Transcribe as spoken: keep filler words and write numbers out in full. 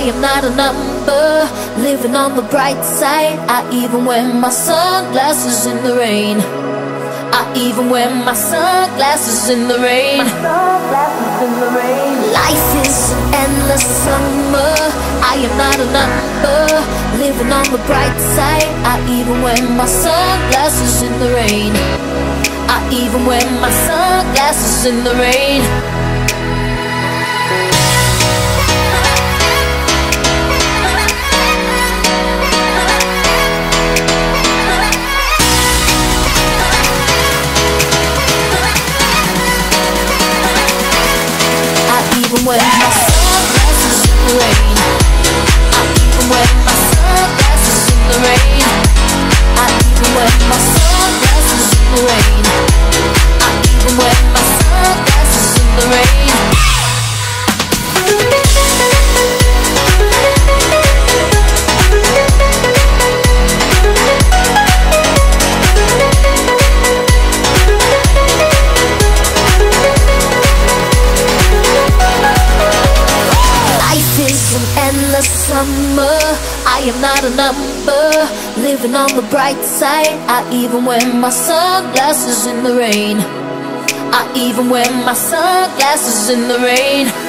am not a number, living on the bright side. I even wear my sunglasses in the rain. I even wear my sunglasses in the rain. Sunglasses in the rain. Life is an endless summer. I am not a number, living on the bright side. I even wear my sunglasses in the rain. I even wear my sunglasses in the rain. Even wear my sunglasses in the rain. I even wear my sunglasses in the rain. I even wear my sunglasses in the rain. I even wear my sunglasses in the rain. Endless summer, I am not a number, living on the bright side. I even wear my sunglasses in the rain. I even wear my sunglasses in the rain.